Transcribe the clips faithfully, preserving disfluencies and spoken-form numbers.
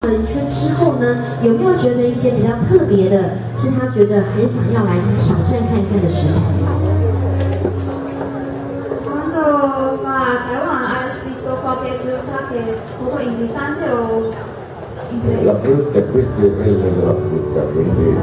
了一圈之后呢，有没有觉得一些比较特别的，是他觉得很想要来挑战看看的食材 ？Quando va a Taiwan ha visto qualche frutta che poco interessante o La frutta, questo è il regno della frutta, quindi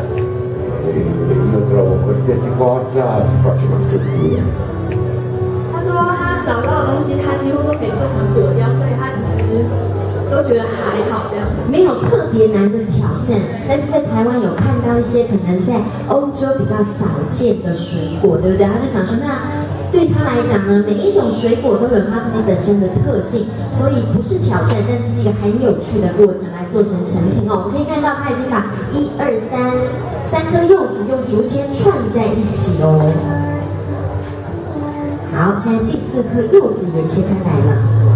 io trovo qualsiasi cosa ci faccio una scultura. 他说他找到的东西，他几乎都可以做成果雕，所以他其实都觉得还好这样。 没有特别难的挑战，但是在台湾有看到一些可能在欧洲比较少见的水果，对不对？他就想说，那对他来讲呢，每一种水果都有他自己本身的特性，所以不是挑战，但是是一个很有趣的过程来做成成品哦。我们可以看到他已经把一二三三颗柚子用竹签串在一起哦。好，现在第四颗柚子也切开来了。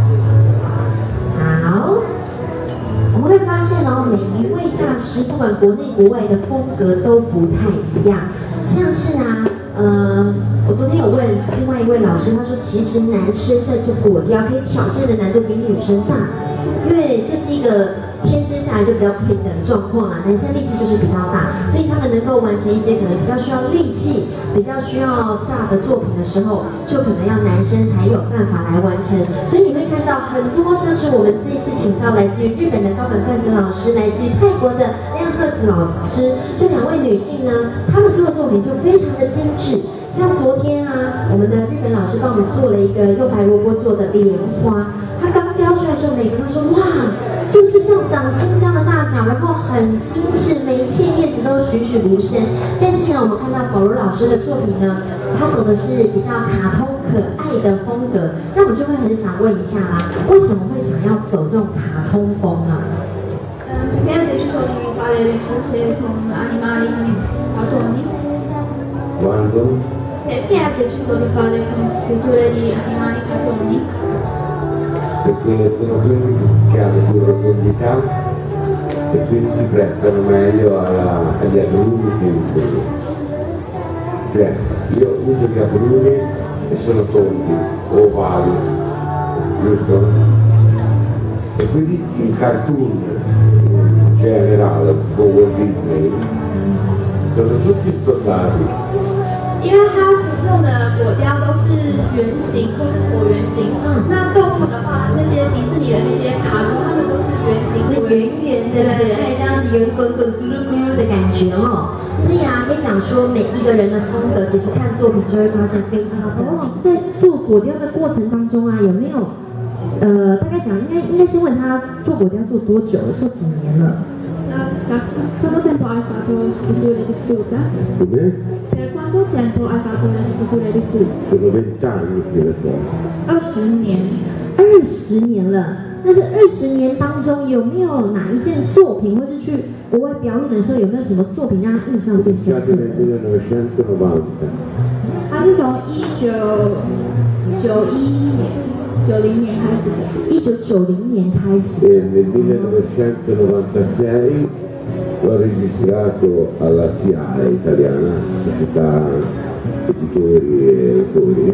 好。我们会发现哦，每一位大师，不管国内国外的风格都不太一样。像是啊，呃，我昨天有问另外一位老师，他说其实男生在做果雕可以挑战的难度比女生大，因为这是一个天生下来就比较平等的状况啦，男生力气就是比较大，所以他们能够完成一些可能比较需要力气、比较需要大的作品的时候，就可能要男生才有办法来完成。所以你会看到很多像是我们这一次请到来自于日本的高本干子老师，来自于泰国的亮赫子老师，这两位女性呢，她们做的作品就非常的精致。像昨天啊，我们的日本老师帮我们做了一个用白萝卜做的莲花，她刚雕出来的时候，每个人都说哇。就是像掌心这样的大小，然后很精致，每一片叶子都栩栩如生。但是呢，我们看到保罗老师的作品呢，他走的是比较卡通可爱的风格。那我就会很想问一下啦，为什么会想要走这种卡通风呢？ 嗯 perché ha deciso di fare le sculture con animali cartoni? Quando? Perché ha deciso di fare sculture di animali cartoni? Perché sono quelli che hanno più rotondità e quindi si prestano meglio alla, agli agrumi che uso. Cioè, io uso gli agrumi e sono tondi, ovali, giusto? E quindi i cartoon in generale, con Walt Disney, sono tutti stondati. 因为它用的果雕都是圆形或是椭圆形，嗯，那动物的话，那些迪士尼的那些卡通，它们都是圆形， 圆圆的，可爱这样子圆滚滚、咕噜咕噜的感觉哦。所以啊，可以讲说每一个人的风格，其实看作品就会发现非常的。王老师在做果雕的过程当中啊，有没有呃，大概讲应该应该先问他做果雕做多久了，做几年了？ Quanto tempo hai fatto sculture di frutta? Come? Per quanto tempo hai fatto le sculture di frutta? Sono vent'anni che le so. 二十年。 二十年了。那这二十年当中，有没有哪一件作品，或是去国外表演的时候，有没有什么作品让他印象最深刻的？ millenovecentonovanta. 他是从一九九一年、九零年开始的。一九九零年开始。 E nel millenovecentonovantasei l'ho registrato alla S I A E italiana, Società Editori e Autori.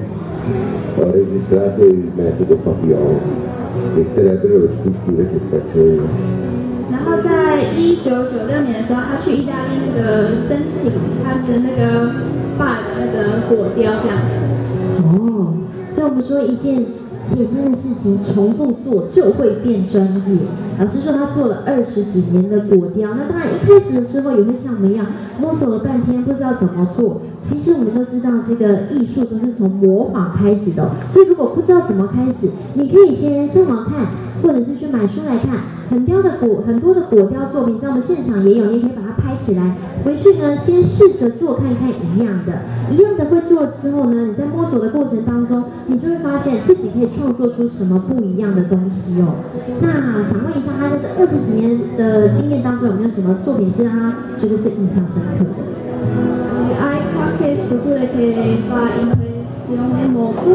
Ho registrato il metodo Papillon, che sarebbero le sculture che faccio io. 然后在一九九六年的时候，他去意大利那个申请他的那个爸的那个果雕这样。哦， 所以我们说一件简单的事情重复做就会变专业。老师说他做了二十几年的果雕，那当然一开始的时候也会像我们一样摸索了半天，不知道怎么做。其实我们都知道这个艺术都是从模仿开始的，所以如果不知道怎么开始，你可以先上网看，或者是去买书来看。很雕的果，很多的果雕作品在我们现场也有，你也可以把它拍起来。回去呢，先试着做看看一样的，一样的会做之后呢，你在摸索的过程当中，你就会发现自己可以创作出什么不一样的东西哦。那想问一下，他在这二十几年的经验当中，有没有什么作品是让他觉得最印象深刻的？ Hai qualche scultura che fa impressione molto?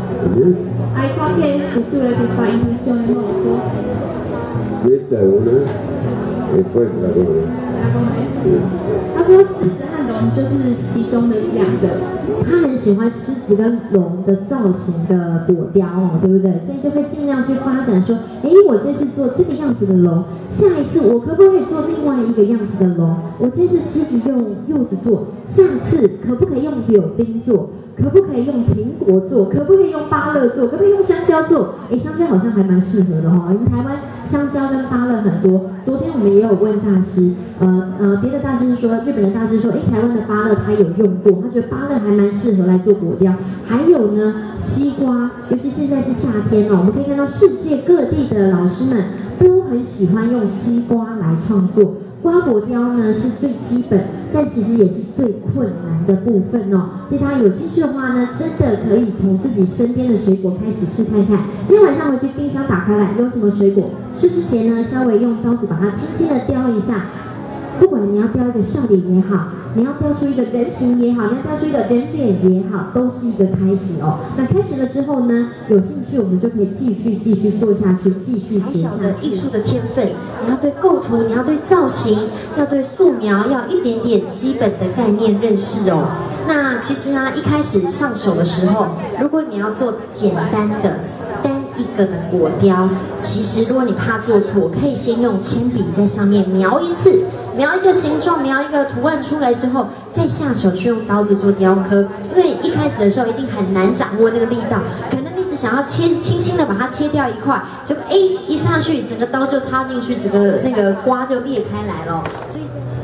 Hai qualche scultura che fa impressione molto? Questa è una e poi il dragone. 阿公还他说狮子和龙就是其中的一样的。 他很喜欢狮子跟龙的造型的果雕哦，对不对？所以就会尽量去发展说，哎，我这次做这个样子的龙，下一次我可不可以做另外一个样子的龙？我这次狮子用柚子做，下次可不可以用柳丁做？可不可以用苹果做？可不可以用芭乐做？可不可以用香蕉做？哎，香蕉好像还蛮适合的哈、哦，因为台湾香蕉跟芭乐很多。昨天我们也有问大师，呃呃，别的大师说，日本的大师说，哎，台湾的芭乐他有用过，他觉得芭乐还蛮适合来做果雕。还有呢，西瓜，尤其现在是夏天哦，我们可以看到世界各地的老师们都很喜欢用西瓜来创作。瓜果雕呢是最基本，但其实也是最困难的部分哦。所以大家有兴趣的话呢，真的可以从自己身边的水果开始试看看。今天晚上回去冰箱打开来，有什么水果？吃之前呢，稍微用刀子把它轻轻的雕一下。不管你要雕一个笑脸也好，你要雕出一个人形也好，你要雕出一个人脸也好，都是一个开始哦。那开始了之后呢，有兴趣我们就可以继续继续做下去，继续学下去。 小小的艺术的天分，你要对构图，你要对造型，要对素描，要一点点基本的概念认识哦。那其实呢，一开始上手的时候，如果你要做简单的单一个的果雕，其实如果你怕做错，可以先用铅笔在上面描一次。描一个形状，描一个图案出来之后，再下手去用刀子做雕刻。因为一开始的时候一定很难掌握那个力道，可能你只想要切轻轻的把它切掉一块，结果哎一下去，整个刀就插进去，整个那个瓜就裂开来了。所以，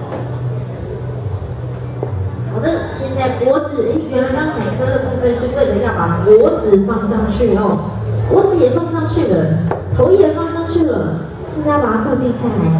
好的，现在脖子，哎，原来刚才科的部分是为了要把脖子放上去哦，脖子也放上去了，头也放上去了，现在要把它固定下来。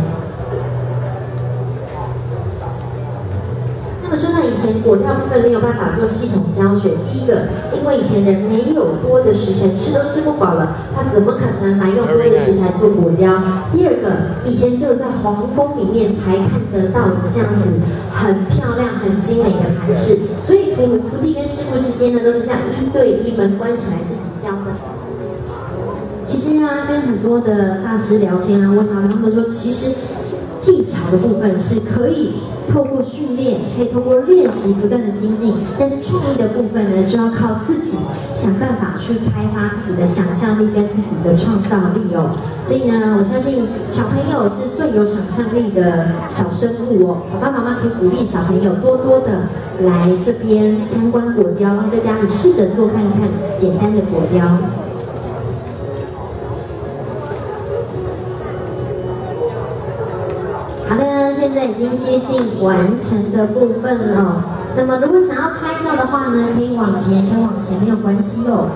那么说到以前果雕部分没有办法做系统教学，第一个，因为以前人没有多的食材，吃都吃不饱了，他怎么可能来用多的食材做果雕？第二个，以前只有在皇宫里面才看得到这样子很漂亮、很精美的盘饰，所以徒徒弟跟师傅之间呢都是这样一对一门关起来自己教的。其实啊，跟很多的大师聊天啊，问他们，他们都说，其实技巧的部分是可以透过训练，可以透过练习不断的精进，但是创意的部分呢，就要靠自己想办法去开发自己的想象力跟自己的创造力哦。所以呢，我相信小朋友是最有想象力的小生物哦。爸爸妈妈可以鼓励小朋友多多的来这边参观果雕，然后在家里试着做看看简单的果雕。好的，现在已经接近完成的部分了。那么如果想要拍照的话呢，可以往前，可以往前，没有关系哦。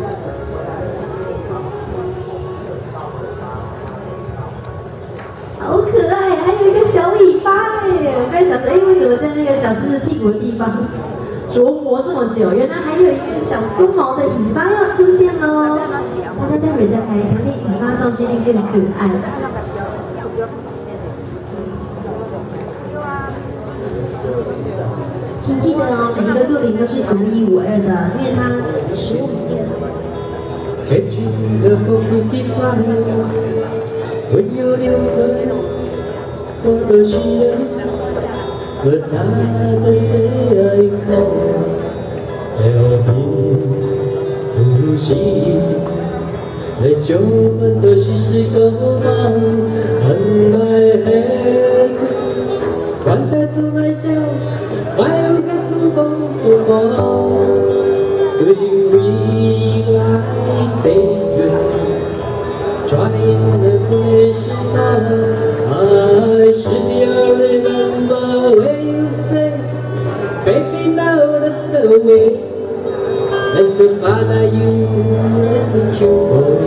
好可爱，还有一个小尾巴哎！我刚才想说，哎，为什么在那个小狮子屁股的地方琢磨这么久？原来还有一个小公毛的尾巴要出现喽！大家待会儿再拍，它那尾巴上去一定更可爱。请记得哦，每一个作品都是独一无二的，因为它实物肯定的。 北京的风地花，温柔留着我的心人，和他的随口了平呼吸，来酒们的西施高高，很来很，反正都来笑。I will get to go so far. Do you like danger? Trying to push it down. I still remember when you say, baby, now let's go away. Like the father you listen to boy.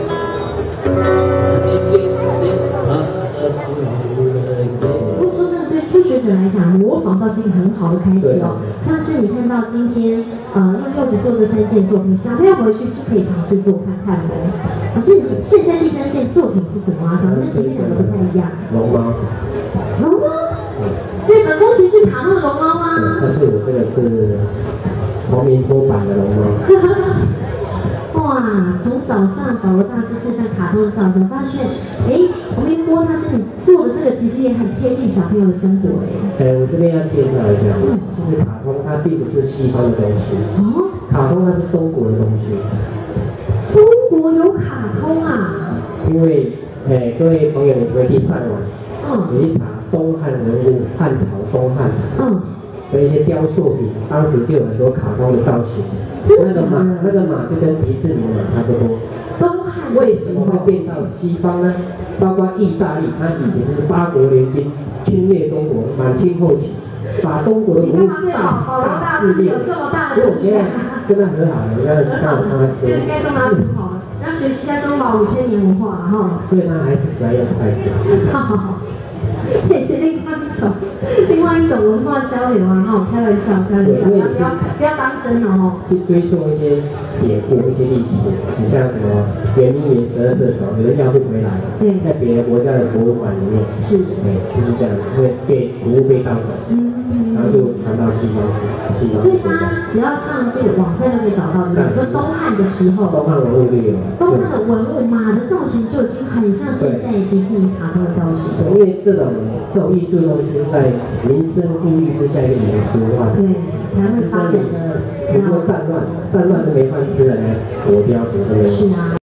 And it is the heart to like that. 初学者来讲，模仿倒是一个很好的开始哦。像是你看到今天，呃，用柚子做这三件作品，小朋友回去就可以尝试做看看哦。可是现在第三件作品是什么啊？长得跟前面两个不太一样。 龙猫。 龙猫？日本宫崎骏卡通的龙猫吗？ 嗯，但是我这个是黄明波版的龙猫。 哇！从早上保罗大师示范卡通的造型，发现，哎，黄明波他是你做的这个个其实也很贴近小朋友的生活哎。 呃，我这边要介绍一下，其实卡通它并不是西方的东西， 哦， 卡通它是中国的东西。 中国有卡通啊？ 因为，呃，各位朋友你回去上网， 嗯， 你去查东汉人物、汉朝东汉， 嗯， 的一些雕塑品，当时就有很多卡通的造型。那个马，那个马就跟迪士尼马差不多。 东汉为什么会变到西方呢？包括意大利，它以前是八国联军侵略中国，满清后期，把中国的文物大大肆虐。因为我现在跟他和好了，我要刚好跟他说。 应该说他是好了，要学习一下中华五千年文化，然后。 所以他还是喜欢用筷子。 好好好，这也是另外一种，另外一种文化交流啊！哈，开玩笑，开玩笑，不要不要当真哦。 去追溯一些典故、一些历史，你像什么圆明园十二射手，有人要不回来， 对， 在别的国家的博物馆里面， 是， 对，就是这样，会被古物被盗走，嗯，然后就传到西方去，西方。 所以他只要上这个网站就可以找到，比如说东汉的时候， 东汉文物就有， 东汉的文物，马的造型就已经很像现在迪士尼卡通的造型。 因为这种这种艺术东西是在民生富裕之下一个民俗化， 对，才会发展的。 很多战乱，战乱都没饭吃了呢，国雕什么都没有。 是啊。